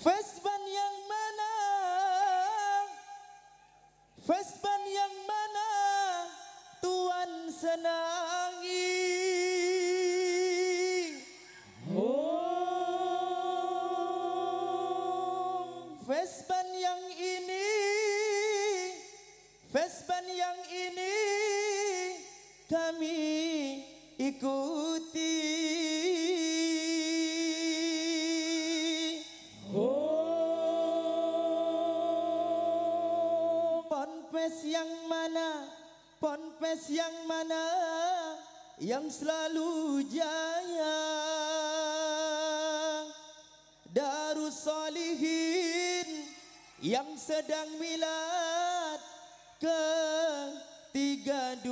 Fesban yang mana? Fesban yang mana Tuan senangi? Vespan yang ini, Vespan yang ini kami ikuti. Ponpes yang mana, Ponpes yang mana yang selalu jaya? Darussalihin yang sedang milad ke-32.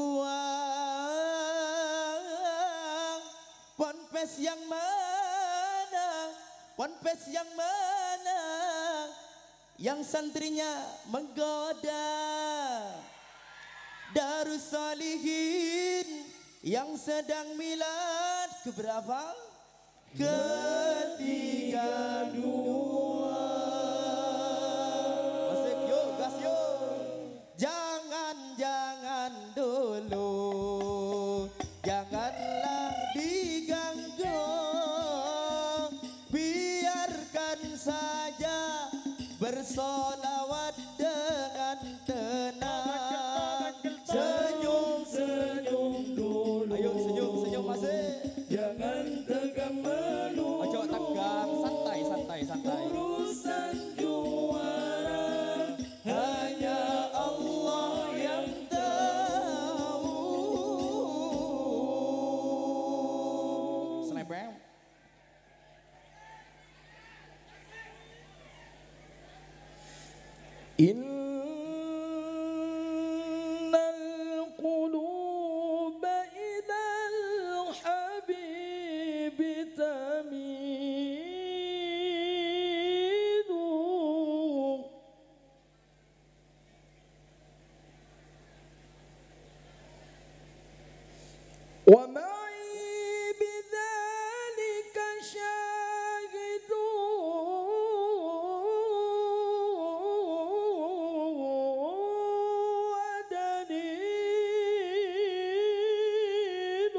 Ponpes yang mana? Ponpes yang mana yang santrinya menggoda? Darussalihin yang sedang milad keberapa? Ke-32. Masih yuk, gas yuk. Jangan dulu, janganlah diganggu, biarkan saja bersolawat dengan tenang. Senyum dulu. Ayo senyum masih. Jangan tegang melulu. Ojo tegang, santai. Urusan juara hanya Allah yang tahu. Selebem. ومعي بذلك شاهد ودليل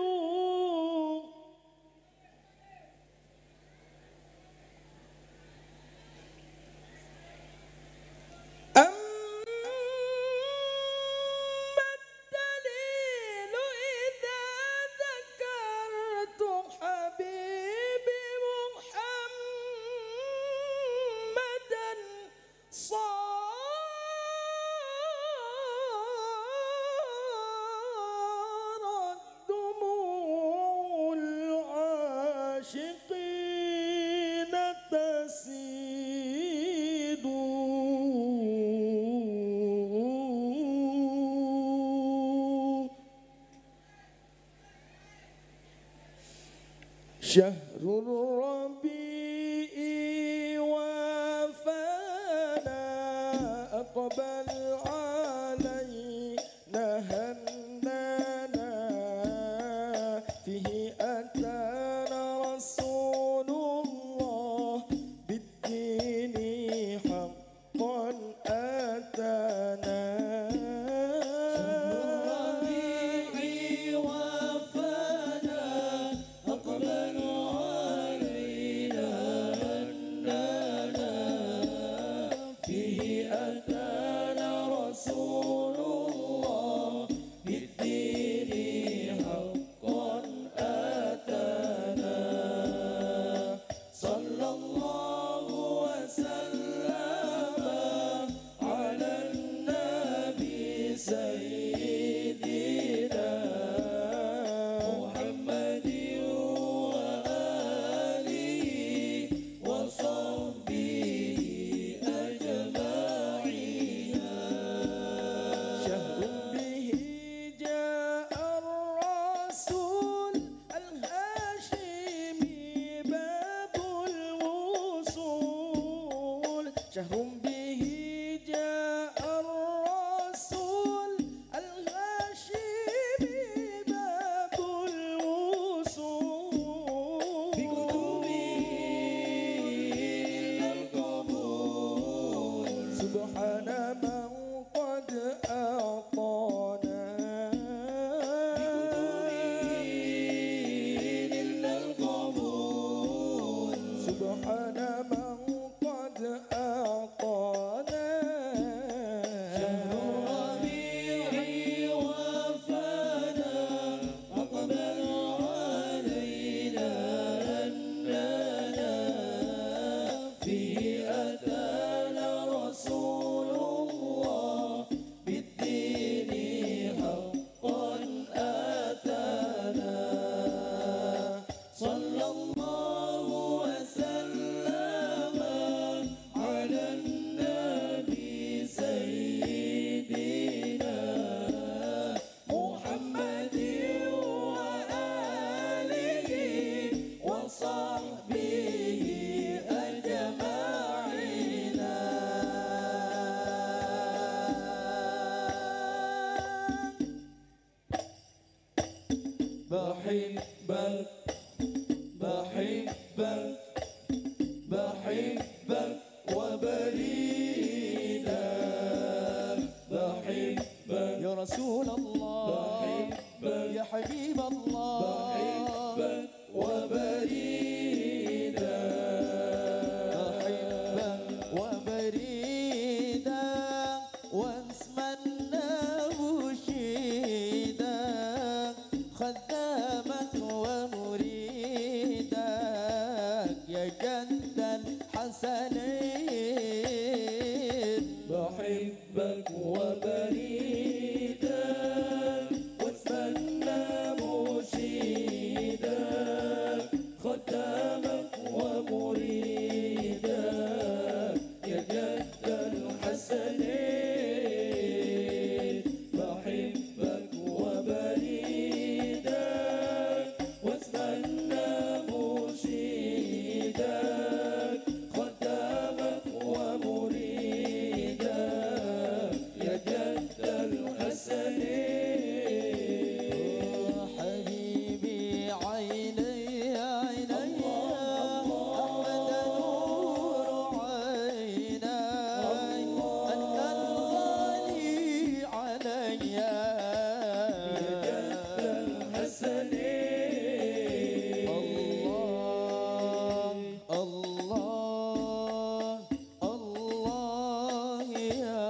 صارت دموع العاشقين تسيد شهر الربيع وافانا أقبل علينا هنانا فيه أتانا رسول الله بالدين حقا أتانا فيه أتانا بحبك بحبك بحبك وبريدك بحبك يا رسول الله بحبك يا حبيب الله بحبك وبريدك بحبك وبريدك واسمنا وشيدك خدامك ومريدك يا جد الحسنين بحبك وبريدك واتمنى مرشدك خدامك ومريدك يا جد الحسنين بحبك وبريدك واتمنى مرشدك خدامك ومريدك يا جد الحسنين حبيبي عيني عيني أحمد نور عيني أنت الغالي علي يا جد الحسنين الله الله الله يا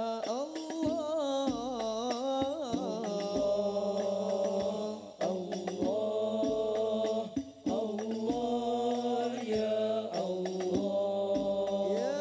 الله الله الله يا الله يا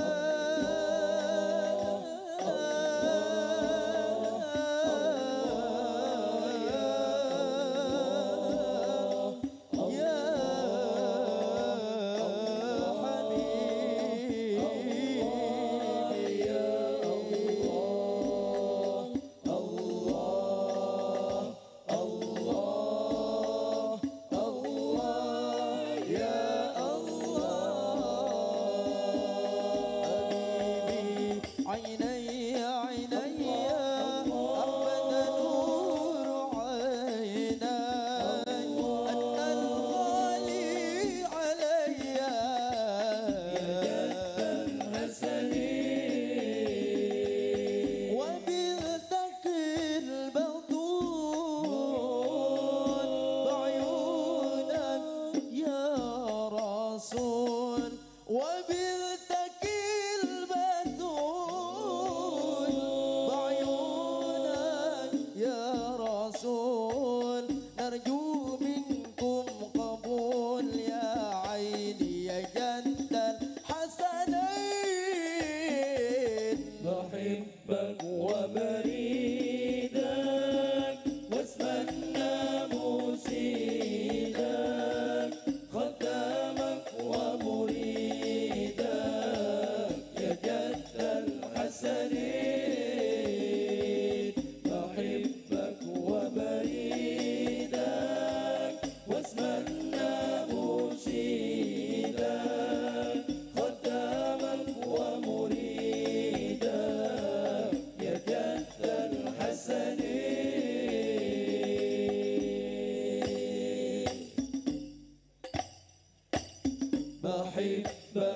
عيني عيني أحمد نور عيني أنت الغالي علي يا جد الحسنين وبذك البطول بعيونك يا رسول وبذك نرجو منكم قبول يا عيني يا جد الحسنين بحبك وبريدك واسمنا مرشدك خدامك ومريدك يا جد الحسنين بحبك وبريدك واسمنا مرشدك خدامك ومريدك يا جد الحسنين بحبك